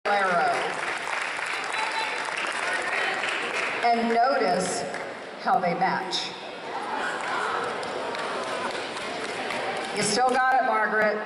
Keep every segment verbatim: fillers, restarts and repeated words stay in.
Bolero. And notice how they match. You still got it, Margaret.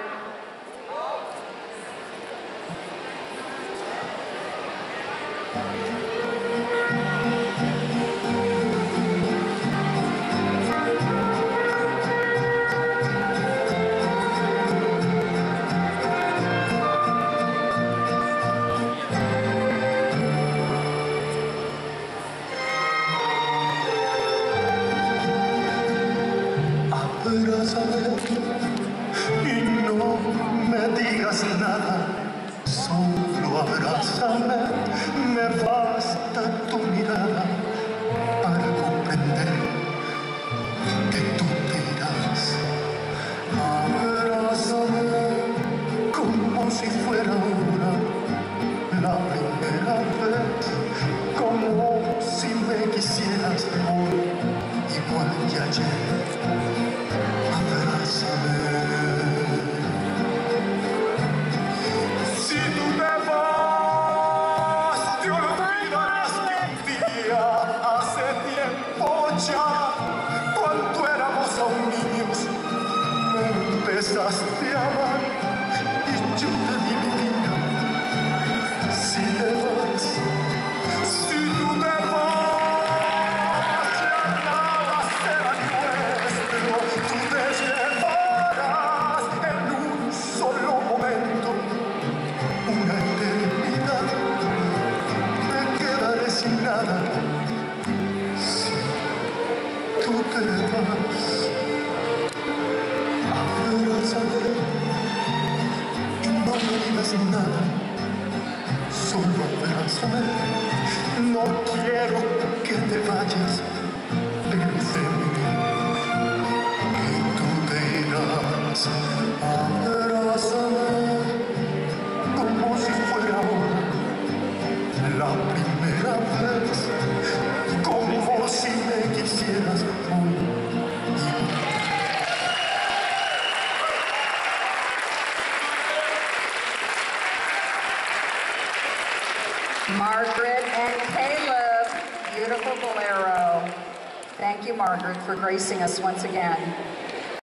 Abrázame y no me digas nada, solo abrázame, me basta tu mirada para comprender que tú te irás. Abrázame como si fuera ahora la primera vez, como si me quisieras hoy, igual que ayer. Si tú te vas, te olvidarás que un día, hace tiempo ya, cuando éramos aún niños, me empezaste a amar y yo te di mi vida. Si te vas, si tú te vas, ya nada será nuestro, tú te llevarás en un solo momento una eternidad, me quedaré sin nada si tú te vas. Abrázame y no me digas nada, solo abrázame, no quiero que te vayas, déjame que tú te irás. Abrázame como si fuera ahora la primera vez, como si me quisieras hoy. Margaret and Caleb, beautiful Bolero. Thank you, Margaret, for gracing us once again.